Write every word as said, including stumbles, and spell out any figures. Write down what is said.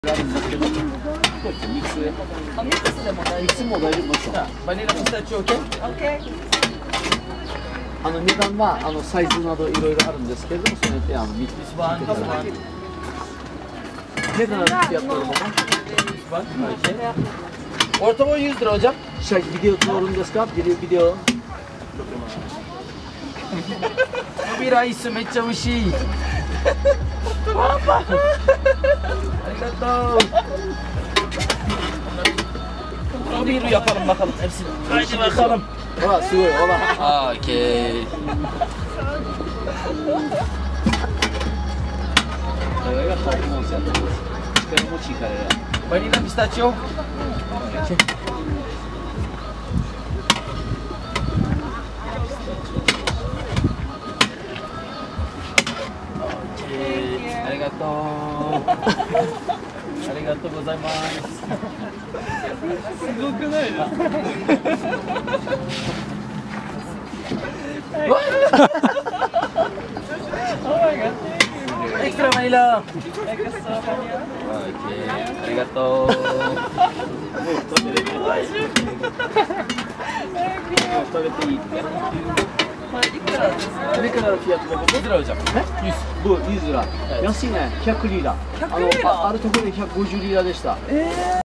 あるんですけど、ミックスで。 あ、ミックスでも大ミックスも大丈夫ですか。 バニラピスタチオ OK？ OK。 あの値段はあのサイズなどいろいろあるんですけれども、それであのミックス版です。Nederland fiyatları baba. Ortalama yüz lira hocam. Şey video zorundayız kap, video video. ビールアイスめっちゃ美味しい。パパ。ありがとう。ビールyapalım bakalım hepsini. Haydi bakalım. Ola,すごい、オラ。 Okay. Ela tá com você. Espera um pouquinho, cara. Vanilla pistachio. Arigatou. Arigatou gozaimasu. すごくないですか？Extra vanilla. Extra vanilla. Okay. Arigatou. Ne kadar fiyatı bu? yüz lira hocam. yüz. Bu yüz lira. Yasine, ひゃくリラ。あの、あるところでひゃくごじゅうリラでした。